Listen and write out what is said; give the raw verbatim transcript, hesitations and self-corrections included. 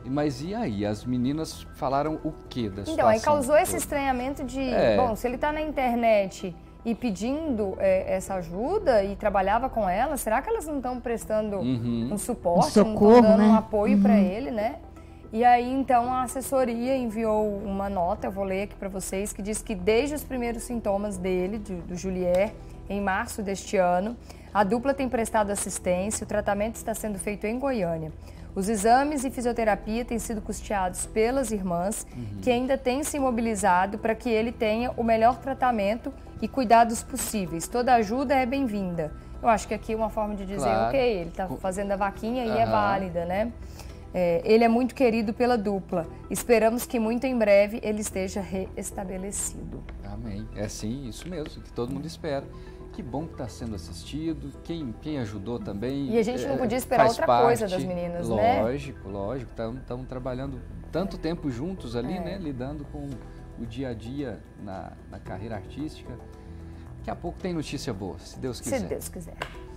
Mas e aí? As meninas falaram o que da situação? Então, aí causou esse toda? estranhamento de, É. bom, se ele está na internet e pedindo é, essa ajuda e trabalhava com ela, será que elas não estão prestando Uhum. um suporte, Um não socorro, estão dando né? um apoio Uhum. para ele, né? E aí, então, a assessoria enviou uma nota, eu vou ler aqui para vocês, que diz que desde os primeiros sintomas dele, do, do Julier, em março deste ano, a dupla tem prestado assistência, o tratamento está sendo feito em Goiânia. Os exames e fisioterapia têm sido custeados pelas irmãs, uhum. que ainda têm se mobilizado para que ele tenha o melhor tratamento e cuidados possíveis. Toda ajuda é bem-vinda. Eu acho que aqui é uma forma de dizer, claro. ok, ele está fazendo a vaquinha uhum. e é válida, né? É, ele é muito querido pela dupla. Esperamos que muito em breve ele esteja reestabelecido. Amém. É sim, isso mesmo, que todo mundo espera. Que bom que está sendo assistido, quem, quem ajudou também. E a gente não é, podia esperar outra parte, coisa das meninas, lógico, né? Lógico, lógico. Estamos trabalhando tanto tempo juntos ali, é. né? Lidando com o dia a dia na, na carreira artística. Daqui a pouco tem notícia boa, se Deus quiser. Se Deus quiser.